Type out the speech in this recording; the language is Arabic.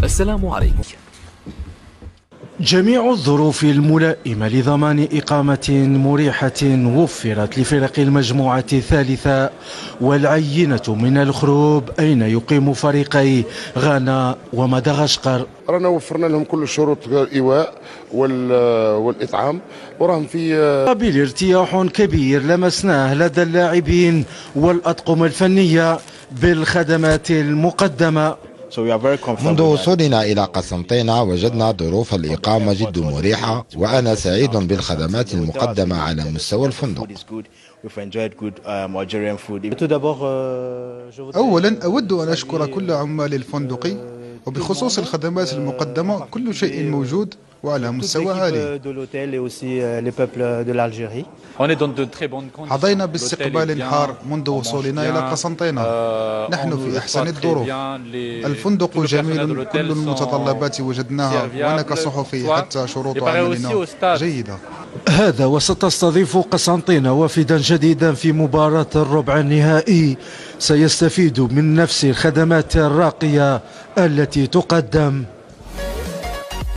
السلام عليكم. جميع الظروف الملائمة لضمان إقامة مريحة وفرت لفرق المجموعة الثالثة، والعينة من الخروب أين يقيم فريقي غانا ومدغشقر. رانا وفرنا لهم كل الشروط الإيواء والإطعام، وراهم في قابل ارتياح كبير لمسناه لدى اللاعبين والأطقم الفنية بالخدمات المقدمة. منذ وصولنا إلى قسنطينة وجدنا ظروف الإقامة جد مريحة، وأنا سعيد بالخدمات المقدمة على مستوى الفندق. أولا أود أن أشكر كل عمال الفندق، وبخصوص الخدمات المقدمة كل شيء موجود وعلى مستوى عالي. حظينا باستقبال حار منذ وصولنا إلى قسنطينة، نحن في أحسن الظروف، الفندق جميل، كل المتطلبات وجدناها، وأنا كصحفي حتى شروط عملنا جيدة. هذا وستستضيف قسنطينة وفدا جديدا في مباراة الربع النهائي سيستفيد من نفس الخدمات الراقية التي تقدم.